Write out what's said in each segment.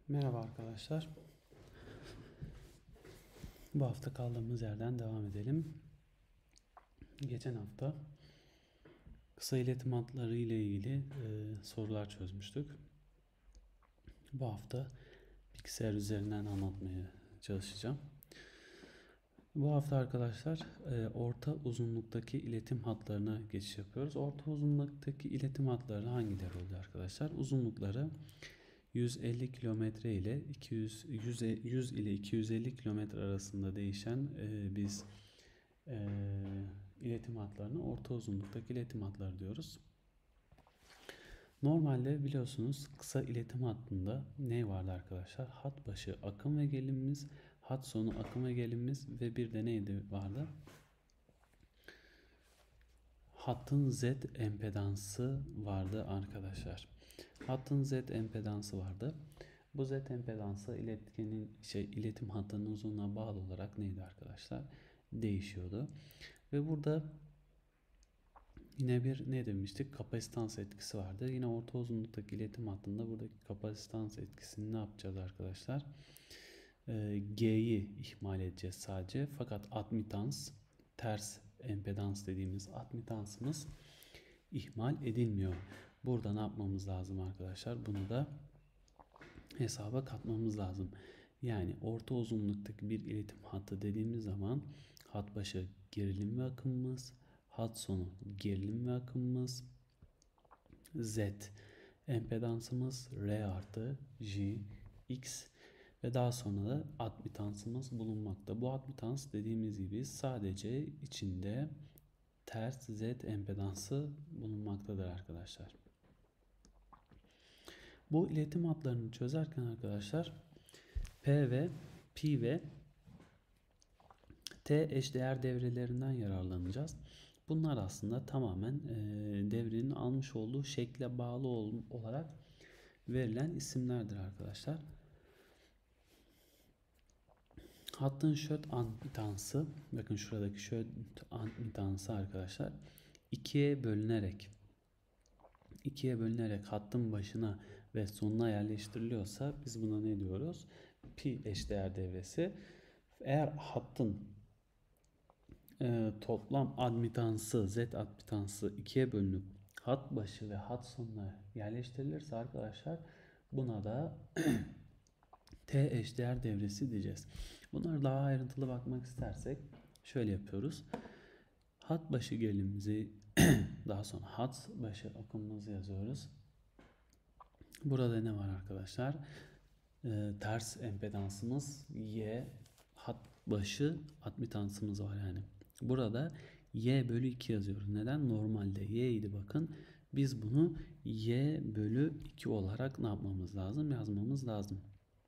Merhaba arkadaşlar. Bu hafta kaldığımız yerden devam edelim. Geçen hafta kısa iletim hatları ile ilgili sorular çözmüştük. Bu hafta bilgisayar üzerinden anlatmaya çalışacağım. Bu hafta arkadaşlar orta uzunluktaki iletim hatlarına geçiş yapıyoruz. Orta uzunluktaki iletim hatları hangileri oluyor arkadaşlar? Uzunlukları 150 kilometre ile 100 ile 250 kilometre arasında değişen biz iletim hatlarına orta uzunluktaki iletim hatları diyoruz. Normalde biliyorsunuz kısa iletim hattında ne vardı arkadaşlar? Hat başı akım ve gerilimimiz, hat sonu akım ve gerilimimiz ve bir de neydi vardı? Hattın Z empedansı vardı arkadaşlar. Hattın Z empedansı vardı. Bu Z empedansı iletim hattının uzunluğuna bağlı olarak neydi arkadaşlar? Değişiyordu. Ve burada yine bir ne demiştik? Kapasitans etkisi vardı. Yine orta uzunluktaki iletim hattında buradaki kapasitans etkisini ne yapacağız arkadaşlar? G'yi ihmal edeceğiz sadece. Fakat admitans, ters empedans dediğimiz admitansımız ihmal edilmiyor. Burada ne yapmamız lazım arkadaşlar? Bunu da hesaba katmamız lazım. Yani orta uzunluktaki bir iletim hattı dediğimiz zaman hat başı gerilim ve akımımız, hat sonu gerilim ve akımımız, Z empedansımız, R artı J, X ve daha sonra da admitansımız bulunmakta. Bu admitans dediğimiz gibi sadece içinde ters Z empedansı bulunmaktadır arkadaşlar. Bu iletim hatlarını çözerken arkadaşlar P ve T eşdeğer devrelerinden yararlanacağız. Bunlar aslında tamamen devrenin almış olduğu şekle bağlı olarak verilen isimlerdir arkadaşlar. Hattın şöt admitansı, bakın şuradaki şöt admitansı arkadaşlar ikiye bölünerek hattın başına ve sonuna yerleştiriliyorsa biz buna ne diyoruz? Pi eşdeğer devresi. Eğer hattın toplam admitansı, Z admitansı ikiye bölünüp hat başı ve hat sonuna yerleştirilirse arkadaşlar buna da T eşdeğer devresi diyeceğiz. Bunlara daha ayrıntılı bakmak istersek şöyle yapıyoruz. Hat başı gerilimimizi daha sonra hat başı akımımızı yazıyoruz. Burada ne var arkadaşlar? Ters empedansımız Y, hat başı admitansımız var yani. Burada Y bölü 2 yazıyoruz. Neden? Normalde Y idi bakın. Biz bunu Y bölü 2 olarak ne yapmamız lazım? Yazmamız lazım.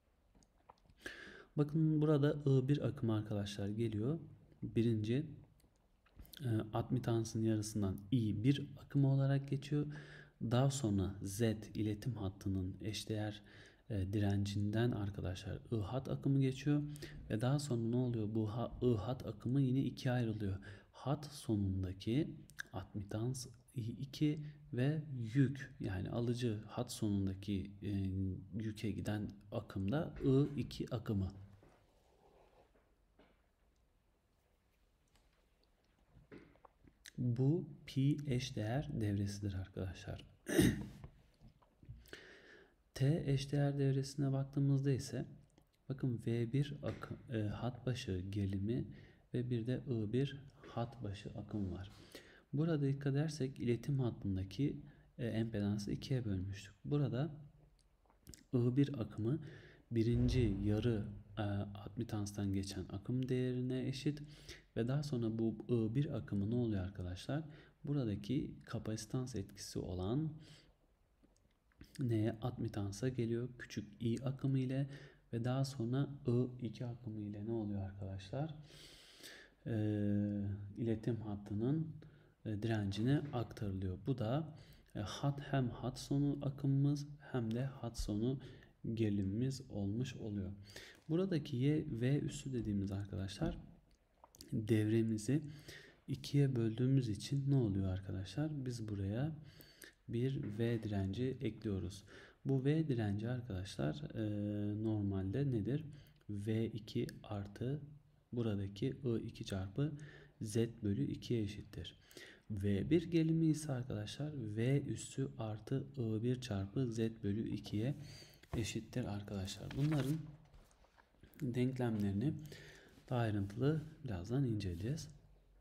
Bakın burada I1 akımı arkadaşlar geliyor. Birinci admitansın yarısından I1 akımı olarak geçiyor. Daha sonra Z iletim hattının eşdeğer direncinden arkadaşlar I hat akımı geçiyor. Ve daha sonra ne oluyor? Bu I hat akımı yine ikiye ayrılıyor. Hat sonundaki admitans I2 ve yük yani alıcı hat sonundaki yüke giden akımda I2 akımı. Bu pi eşdeğer devresidir arkadaşlar. T eşdeğer devresine baktığımızda ise bakın V1 hat başı gerilimi ve bir de I1 hat başı akım var. Burada dikkat edersek iletim hattındaki empedansı ikiye bölmüştük. Burada I1 akımı birinci yarı admitanstan geçen akım değerine eşit ve daha sonra bu I1 akımı ne oluyor arkadaşlar? Buradaki kapasitans etkisi olan neye? Admitansa geliyor. Küçük I akımı ile ve daha sonra I2 akımı ile ne oluyor arkadaşlar? İletim hattının direncine aktarılıyor. Bu da hem hat sonu akımımız hem de hat sonu gerilimimiz olmuş oluyor. Buradaki Y V üssü dediğimiz arkadaşlar devremizi ikiye böldüğümüz için ne oluyor arkadaşlar? Biz buraya bir V direnci ekliyoruz. Bu V direnci arkadaşlar normalde nedir? V2 artı buradaki I2 çarpı Z bölü 2'ye eşittir. V1 gelimi ise arkadaşlar V üssü artı I1 çarpı Z bölü 2'ye eşittir arkadaşlar. Bunların denklemlerini daha ayrıntılı birazdan inceleyeceğiz.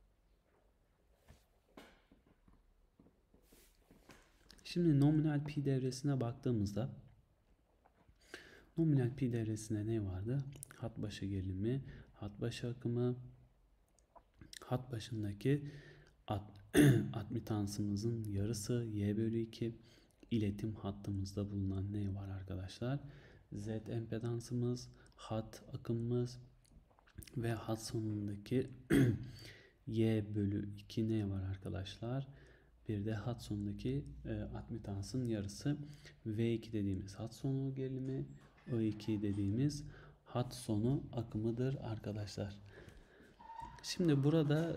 Şimdi nominal pi devresine baktığımızda nominal pi devresinde ne vardı? Hat başı gerilimi, hat başı akımı, hat başındaki admitansımızın yarısı y bölü 2, iletim hattımızda bulunan ne var arkadaşlar? Z empedansımız, hat akımımız ve hat sonundaki y bölü 2 ne var arkadaşlar? Bir de hat sonundaki admitansın yarısı. V2 dediğimiz hat sonu gerilimi, I2 dediğimiz hat sonu akımıdır arkadaşlar. Şimdi burada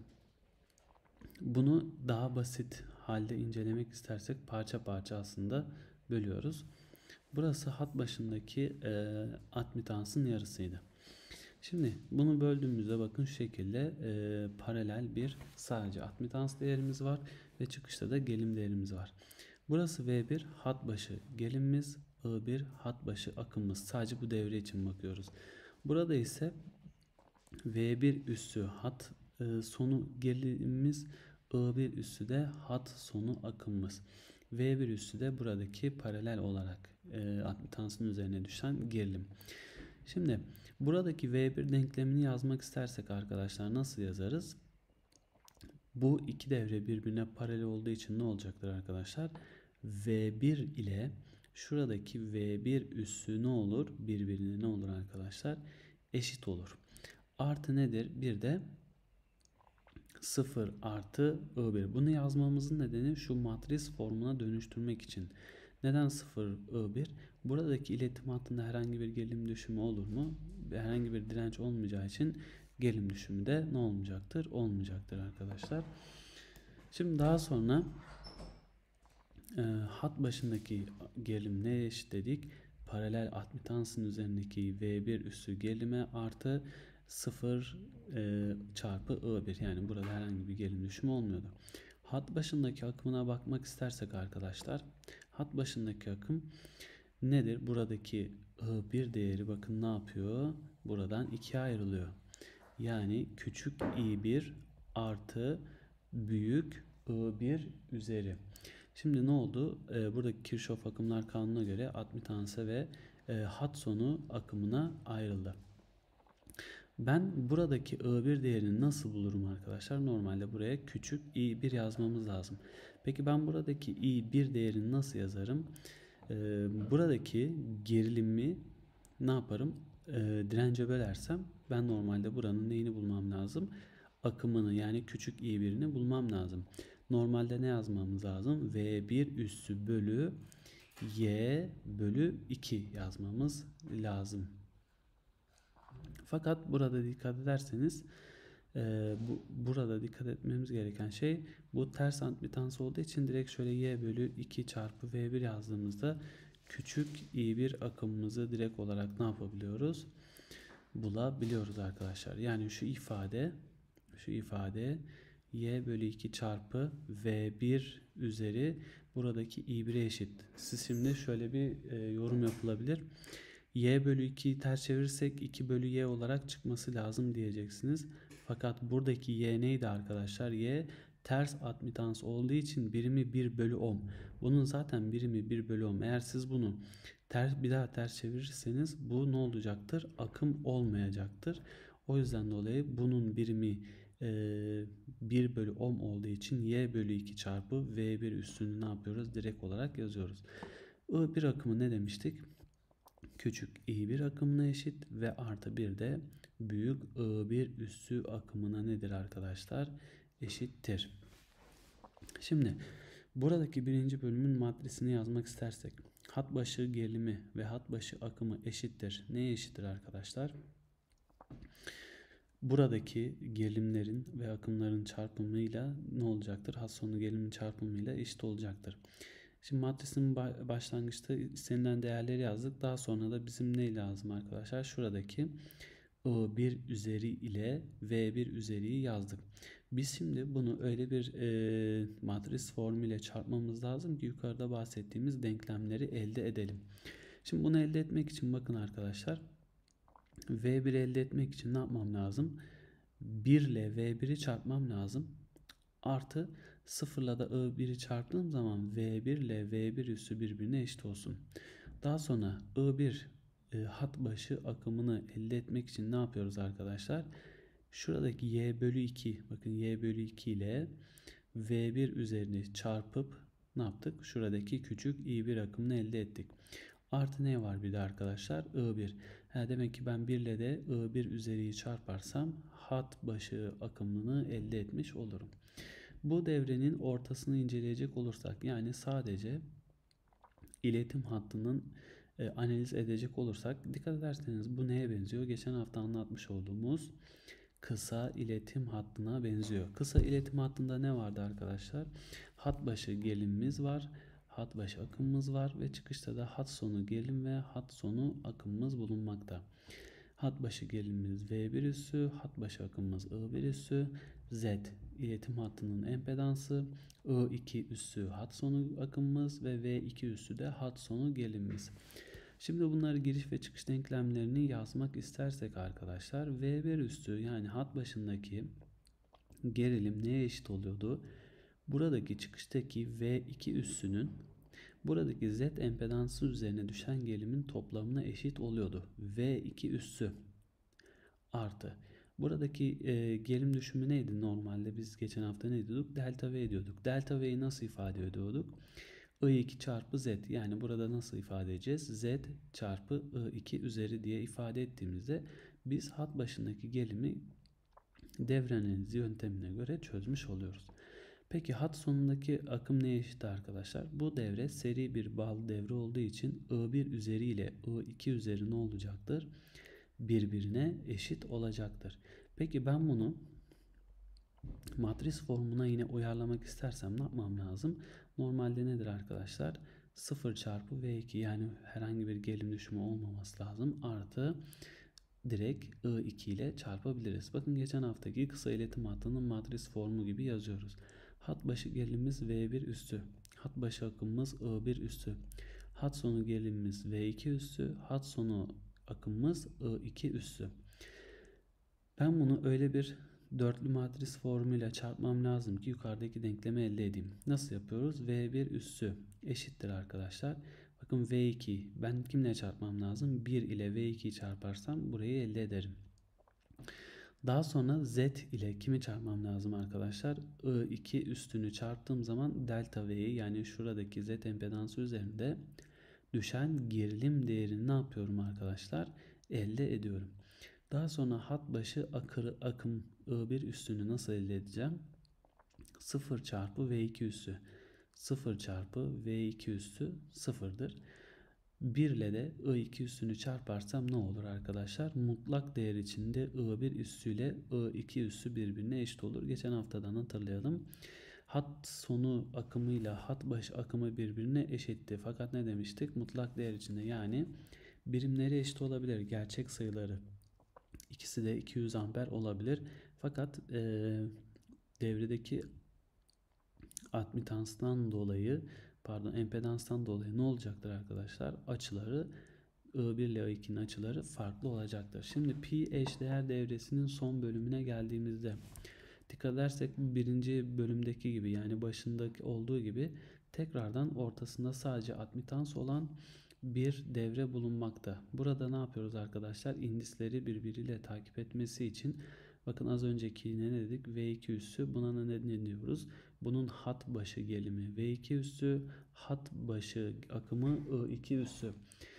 bunu daha basit halde incelemek istersek parça parça aslında bölüyoruz. Burası hat başındaki admitansın yarısıydı. Şimdi bunu böldüğümüzde bakın şu şekilde paralel bir sadece admitans değerimiz var ve çıkışta da gelim değerimiz var. Burası V1 hat başı gelimimiz, I1 hat başı akımımız. Sadece bu devre için bakıyoruz. Burada ise V1 üssü hat sonu gelimimiz, I1 üssü de hat sonu akımımız. V1 üssü de buradaki paralel olarak admitansın üzerine düşen gerilim. Şimdi buradaki V1 denklemini yazmak istersek arkadaşlar nasıl yazarız? Bu iki devre birbirine paralel olduğu için ne olacaktır arkadaşlar? V1 ile şuradaki V1 üssü ne olur? Birbirine ne olur arkadaşlar? Eşit olur. Artı nedir? Bir de 0 artı I1. Bunu yazmamızın nedeni şu matris formuna dönüştürmek için. Neden 0 I1? Buradaki iletim hattında herhangi bir gerilim düşümü olur mu? Herhangi bir direnç olmayacağı için gerilim düşümü de ne olmayacaktır? Olmayacaktır arkadaşlar. Şimdi daha sonra hat başındaki gerilim neye eşit dedik? Paralel admitansın üzerindeki V1 üssü gerilime artı 0 çarpı I1. Yani burada herhangi bir gerilim düşümü olmuyordu. Hat başındaki akımına bakmak istersek arkadaşlar, hat başındaki akım nedir? Buradaki I1 değeri bakın ne yapıyor? Buradan ikiye ayrılıyor. Yani küçük i1 artı büyük I1 üzeri. Şimdi ne oldu? Buradaki Kirchhoff akımlar kanununa göre admitansa ve hat sonu akımına ayrıldı. Ben buradaki I1 değerini nasıl bulurum arkadaşlar? Normalde buraya küçük i1 yazmamız lazım. Peki ben buradaki i1 değerini nasıl yazarım? Buradaki gerilimi ne yaparım? Dirence bölersem ben normalde buranın neyini bulmam lazım? Akımını yani küçük i1'ini bulmam lazım. Normalde ne yazmamız lazım? V1 üssü bölü y bölü 2 yazmamız lazım. Fakat burada dikkat ederseniz burada dikkat etmemiz gereken şey bu ters admitans olduğu için direkt şöyle y bölü 2 çarpı v1 yazdığımızda küçük i1 akımımızı direkt olarak ne yapabiliyoruz? Bulabiliyoruz arkadaşlar. Yani şu ifade y bölü 2 çarpı v1 üzeri buradaki i1'e eşit. Siz şimdi şöyle bir yorum yapılabilir. Y bölü 2'yi ters çevirirsek 2 bölü y olarak çıkması lazım diyeceksiniz. Fakat buradaki y neydi arkadaşlar? Y ters admitans olduğu için birimi 1 bölü ohm. Bunun zaten birimi 1 bölü ohm. Eğer siz bunu bir daha ters çevirirseniz bu ne olacaktır? Akım olmayacaktır. O yüzden dolayı bunun birimi 1 bölü ohm olduğu için y bölü 2 çarpı v1 üstünü ne yapıyoruz? Direkt olarak yazıyoruz. I1 akımı ne demiştik? Küçük i1 akımına eşit ve artı bir de büyük I1 üssü akımına nedir arkadaşlar? Eşittir. Şimdi buradaki birinci bölümün matrisini yazmak istersek hat başı gerilimi ve hat başı akımı eşittir. Neye eşittir arkadaşlar? Buradaki gerilimlerin ve akımların çarpımıyla ne olacaktır? Hat sonu gerilimin çarpımıyla eşit olacaktır. Şimdi matrisin başlangıçta istenilen değerleri yazdık. Daha sonra da bizim ne lazım arkadaşlar? Şuradaki I1 üzeri ile V1 üzeriyi yazdık. Biz şimdi bunu öyle bir matris formüyle çarpmamız lazım ki yukarıda bahsettiğimiz denklemleri elde edelim. Şimdi bunu elde etmek için bakın arkadaşlar, V1 elde etmek için ne yapmam lazım? 1 ile V1'i çarpmam lazım. Artı 0 ile de I1'i çarptığım zaman V1 ile V1 üssü birbirine eşit olsun. Daha sonra I1 hat başı akımını elde etmek için ne yapıyoruz arkadaşlar? Şuradaki Y bölü 2, bakın Y bölü 2 ile V1 üzerini çarpıp ne yaptık? Şuradaki küçük I1 akımını elde ettik. Artı ne var bir de arkadaşlar? I1. Demek ki ben 1 ile de I1 üzeriyi çarparsam hat başı akımını elde etmiş olurum. Bu devrenin ortasını inceleyecek olursak, yani sadece iletim hattının analiz edecek olursak, dikkat ederseniz bu neye benziyor? Geçen hafta anlatmış olduğumuz kısa iletim hattına benziyor. Kısa iletim hattında ne vardı arkadaşlar? Hat başı gerilimimiz var, hat başı akımımız var ve çıkışta da hat sonu gerilim ve hat sonu akımımız bulunmakta. Hat başı gerilimimiz V1 üssü, hat başı akımımız I1 üssü, Z iletim hattının empedansı, I2 üssü hat sonu akımımız ve V2 üssü de hat sonu gerilimimiz. Şimdi bunları giriş ve çıkış denklemlerini yazmak istersek arkadaşlar, V1 üssü yani hat başındaki gerilim neye eşit oluyordu? Buradaki çıkıştaki V2 üssünün buradaki Z empedansı üzerine düşen gerilimin toplamına eşit oluyordu. V2 üssü artı. Buradaki gerilim düşümü neydi normalde? Biz geçen hafta ne diyorduk? Delta V diyorduk. Delta V'yi nasıl ifade ediyorduk? I2 çarpı Z. Yani burada nasıl ifade edeceğiz? Z çarpı I2 üzeri diye ifade ettiğimizde biz hat başındaki gerilimi devre analizi yöntemine göre çözmüş oluyoruz. Peki hat sonundaki akım neye eşit arkadaşlar? Bu devre seri bir bağlı devre olduğu için I1 üzeri ile I2 üzeri ne olacaktır? Birbirine eşit olacaktır. Peki ben bunu matris formuna yine uyarlamak istersem ne yapmam lazım? Normalde nedir arkadaşlar? 0 çarpı V2, yani herhangi bir gerilim düşümü olmaması lazım. Artı direkt I2 ile çarpabiliriz. Bakın geçen haftaki kısa iletim hattının matris formu gibi yazıyoruz. Hat başı gerilimimiz V1 üssü. Hat başı akımımız I1 üssü. Hat sonu gerilimimiz V2 üssü. Hat sonu akımımız I2 üssü. Ben bunu öyle bir dörtlü matris formuyla çarpmam lazım ki yukarıdaki denklemi elde edeyim. Nasıl yapıyoruz? V1 üssü eşittir arkadaşlar. Bakın V2, ben kimle çarpmam lazım? 1 ile V2'yi çarparsam burayı elde ederim. Daha sonra Z ile kimi çarpmam lazım arkadaşlar? I2 üstünü çarptığım zaman delta V'yi, yani şuradaki Z empedansı üzerinde düşen gerilim değerini ne yapıyorum arkadaşlar? Elde ediyorum. Daha sonra hat başı akım I1 üstünü nasıl elde edeceğim? 0 çarpı V2 üssü. 0 çarpı V2 üssü 0'dır. 1 ile de I2 üssünü çarparsam ne olur arkadaşlar? Mutlak değer içinde I1 üssü ile I2 üssü birbirine eşit olur. Geçen haftadan hatırlayalım. Hat sonu akımıyla hat başı akımı birbirine eşitti. Fakat ne demiştik? Mutlak değer içinde, yani birimleri eşit olabilir. Gerçek sayıları. İkisi de 200 amper olabilir. Fakat devredeki admitanstan dolayı, empedanstan dolayı ne olacaktır arkadaşlar? Açıları I1 ile I2'nin açıları farklı olacaktır. Şimdi pi eşdeğer devresinin son bölümüne geldiğimizde dikkat edersek birinci bölümdeki gibi, yani başındaki olduğu gibi tekrardan ortasında sadece admitans olan bir devre bulunmakta. Burada ne yapıyoruz arkadaşlar? İndisleri birbiriyle takip etmesi için, bakın az önceki ne dedik? V2 üssü. Buna ne diyoruz? Bunun hat başı gerilimi V2 üssü, hat başı akımı I2 üssü.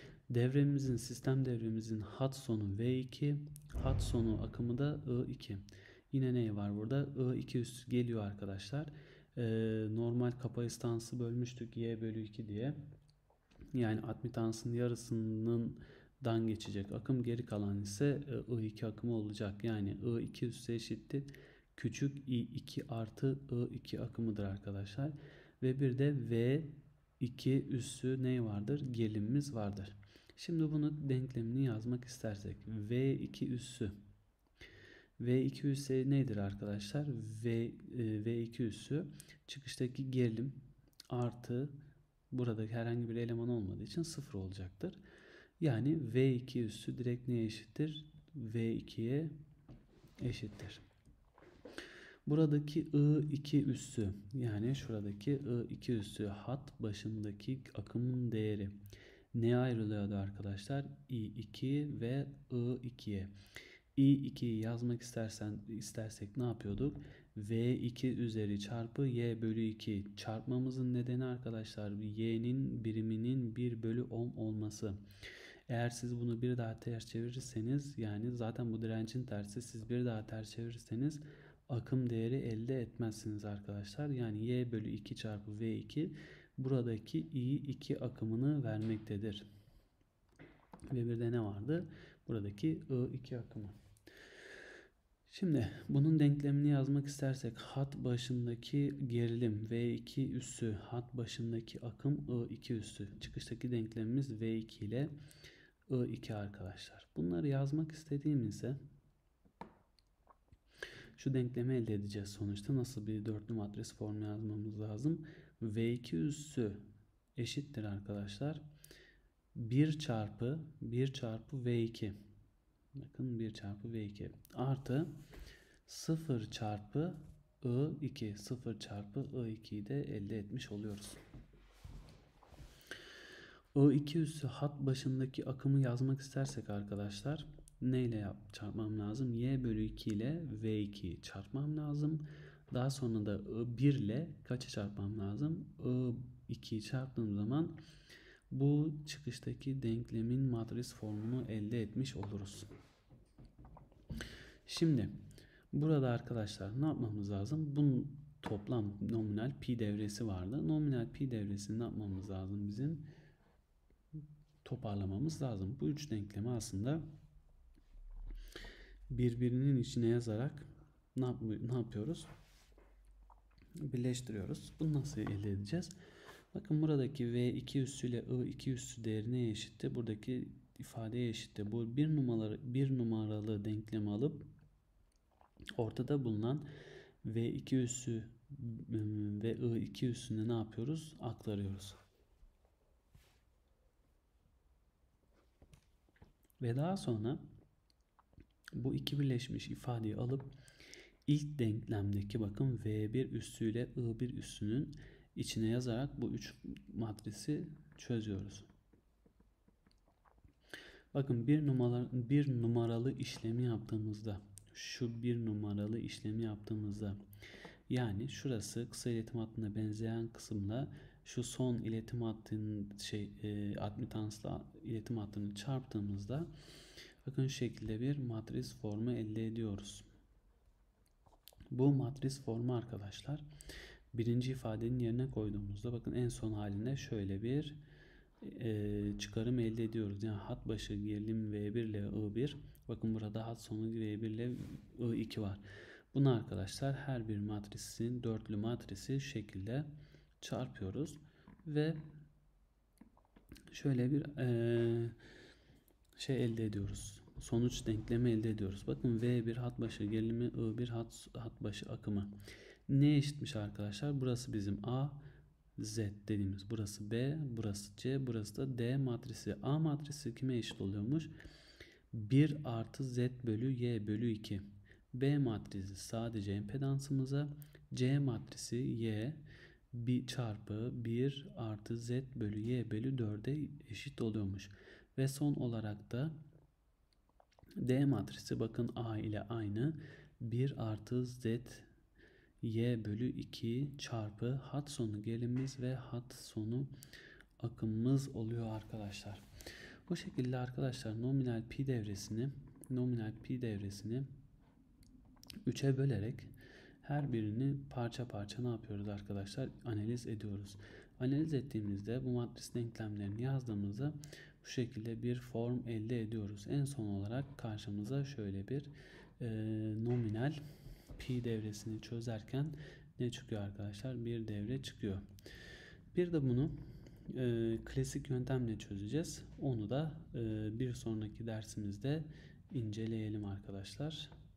Sistem devremizin hat sonu V2, hat sonu akımı da I2. Yine ne var burada? I2 üssü geliyor arkadaşlar. Normal kapasitansı bölmüştük Y bölü 2 diye. Yani admitansın yarısının dan geçecek akım, geri kalan ise I2 akımı olacak. Yani I2 üssü eşittir küçük I2 artı I2 akımıdır arkadaşlar. Ve bir de V 2 üssü ne vardır? Gerilimimiz vardır. Şimdi bunu denklemini yazmak istersek V2 üssü. V2 üssü nedir arkadaşlar? V2 üssü çıkıştaki gerilim artı buradaki herhangi bir eleman olmadığı için 0 olacaktır. Yani V2 üssü direkt neye eşittir? V2'ye eşittir. Buradaki I2 üssü, yani şuradaki I2 üssü hat başındaki akımın değeri neye ayrılıyordu arkadaşlar? I2 ve I2'ye. I2'yi yazmak istersek ne yapıyorduk? V2 üzeri çarpı Y bölü 2. Çarpmamızın nedeni arkadaşlar Y'nin biriminin 1 bölü 10 olması. Eğer siz bunu bir daha ters çevirirseniz, yani zaten bu direncin tersi, siz bir daha ters çevirirseniz akım değeri elde etmezsiniz arkadaşlar. Yani Y bölü 2 çarpı V2 buradaki I2 akımını vermektedir. Ve bir de ne vardı? Buradaki I2 akımı. Şimdi bunun denklemini yazmak istersek hat başındaki gerilim V2 üssü, hat başındaki akım I2 üssü. Çıkıştaki denklemimiz V2 ile I2 arkadaşlar. Bunları yazmak istediğimizde şu denklemi elde edeceğiz sonuçta. Nasıl bir dörtlü matris formu yazmamız lazım? V2 üssü eşittir arkadaşlar 1 çarpı V2. Bakın 1 çarpı V2 artı 0 çarpı I2. 0 çarpı I2'yi de elde etmiş oluyoruz. I2 üssü hat başındaki akımı yazmak istersek arkadaşlar neyle çarpmam lazım? Y bölü 2 ile V2'yi çarpmam lazım. Daha sonra da I1 ile kaçı çarpmam lazım? I2'yi çarptığım zaman bu çıkıştaki denklemin matris formunu elde etmiş oluruz. Şimdi burada arkadaşlar ne yapmamız lazım? Bunun toplam nominal pi devresi vardı. Nominal pi devresini ne yapmamız lazım bizim? Toparlamamız lazım. Bu üç denklemi aslında birbirinin içine yazarak ne yapıyoruz? Birleştiriyoruz. Bunu nasıl elde edeceğiz? Bakın buradaki V2 üssü ile I2 üssü değerine eşitti. Buradaki ifadeye eşitti. Bu bir numaralı denklemi alıp ortada bulunan V2 üssü ve I2 üssüne ne yapıyoruz? Aktarıyoruz. Ve daha sonra bu iki birleşmiş ifadeyi alıp ilk denklemdeki bakın V1 üssü ile I1 üssünün içine yazarak bu üç matrisi çözüyoruz. Bakın bir numaralı işlemi yaptığımızda, şu bir numaralı işlemi yaptığımızda, yani şurası kısa iletim hattına benzeyen kısımla şu son iletim hattının admitansla iletim hattını çarptığımızda bakın şu şekilde bir matris formu elde ediyoruz. Bu matris formu arkadaşlar birinci ifadenin yerine koyduğumuzda bakın en son halinde şöyle bir çıkarım elde ediyoruz. Yani hat başı gerilim V1 ile I1. Bakın burada hat sonu V1 ile I2 var. Bunu arkadaşlar her bir matrisin dörtlü matrisi şu şekilde çarpıyoruz. Ve şöyle bir elde ediyoruz. Sonuç denklemi elde ediyoruz. Bakın V1 hat başı gerilimi, I1 hat başı akımı. Ne eşitmiş arkadaşlar? Burası bizim A, Z dediğimiz. Burası B, burası C, burası da D matrisi. A matrisi kime eşit oluyormuş? 1 artı Z bölü Y bölü 2. B matrisi sadece empedansımıza, C matrisi Y çarpı 1 artı Z bölü Y bölü 4'e eşit oluyormuş. Ve son olarak da D matrisi bakın A ile aynı 1 artı Z Y bölü 2 çarpı hat sonu gerilimimiz ve hat sonu akımımız oluyor arkadaşlar. Bu şekilde arkadaşlar nominal pi devresini 3'e bölerek her birini parça parça ne yapıyoruz arkadaşlar? Analiz ediyoruz. Analiz ettiğimizde bu matris denklemlerini yazdığımızda bu şekilde bir form elde ediyoruz. En son olarak karşımıza şöyle bir nominal pi devresini çözerken ne çıkıyor arkadaşlar? Bir devre çıkıyor. Bir de bunu klasik yöntemle çözeceğiz. Onu da bir sonraki dersimizde inceleyelim arkadaşlar.